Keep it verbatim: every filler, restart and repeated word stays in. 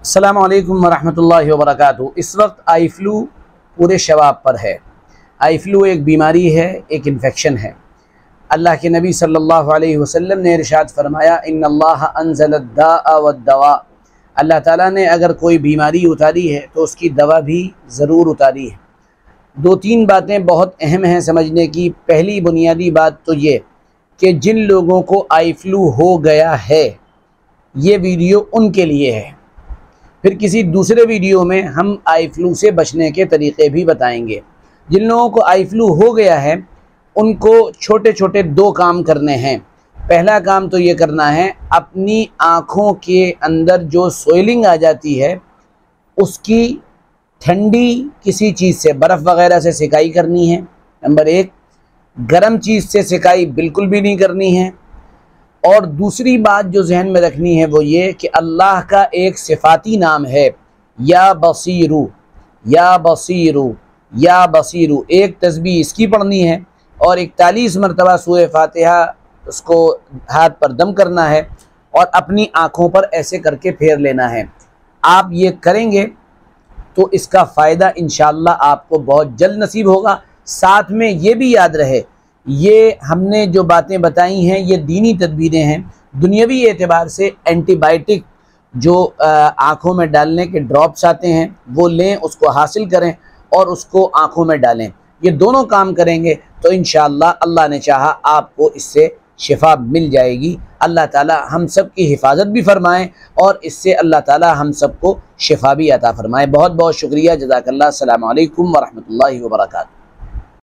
अस्सलामु अलैकुम वरहमतुल्लाहि वबरकातुहू। इस वक्त आई फ्लू पूरे शबाब पर है। आई फ्लू एक बीमारी है, एक इन्फेक्शन है। अल्लाह के नबी सल्लल्लाहु अलैहि वसल्लम ने इरशाद फरमाया, इन्नल्लाह अंज़लद्दाअ वद्दवा। अल्लाह ताला ने अगर कोई बीमारी उतारी है तो उसकी दवा भी ज़रूर उतारी है। दो तीन बातें बहुत अहम हैं समझने की। पहली बुनियादी बात तो ये कि जिन लोगों को आई फ्लू हो गया है, ये वीडियो उनके लिए है। फिर किसी दूसरे वीडियो में हम आई फ्लू से बचने के तरीक़े भी बताएंगे। जिन लोगों को आई फ्लू हो गया है उनको छोटे छोटे दो काम करने हैं। पहला काम तो ये करना है, अपनी आँखों के अंदर जो सोइलिंग आ जाती है उसकी ठंडी किसी चीज़ से, बर्फ़ वग़ैरह से सिकाई करनी है। नंबर एक, गर्म चीज़ से सिकाई बिल्कुल भी नहीं करनी है। और दूसरी बात जो जहन में रखनी है वो ये कि अल्लाह का एक सिफाती नाम है, या बसीरू, या बसीरू, या बसीरू। एक तस्बीह इसकी पढ़नी है और इकतालीस मरतबा सूरह फातिहा उसको हाथ पर दम करना है और अपनी आँखों पर ऐसे करके फेर लेना है। आप ये करेंगे तो इसका फ़ायदा इंशाअल्लाह आपको बहुत जल्द नसीब होगा। साथ में ये भी याद रहे, ये हमने जो बातें बताई हैं ये दीनी तदबीरें हैं। दुनियावी एतबार से एंटीबायोटिक जो आँखों में डालने के ड्रॉप्स आते हैं वो लें, उसको हासिल करें और उसको आँखों में डालें। ये दोनों काम करेंगे तो इंशाअल्लाह अल्लाह ने चाहा आपको इससे शिफा मिल जाएगी। अल्लाह ताला हम सब की हिफाजत भी फरमाएँ और इससे अल्लाह ताला हम सबको शिफा भी अता फरमाए। बहुत बहुत शुक्रिया, जज़ाकल्लाह। अस्सलामु अलैकुम वरहमतुल्लाहि वबरकातुहू।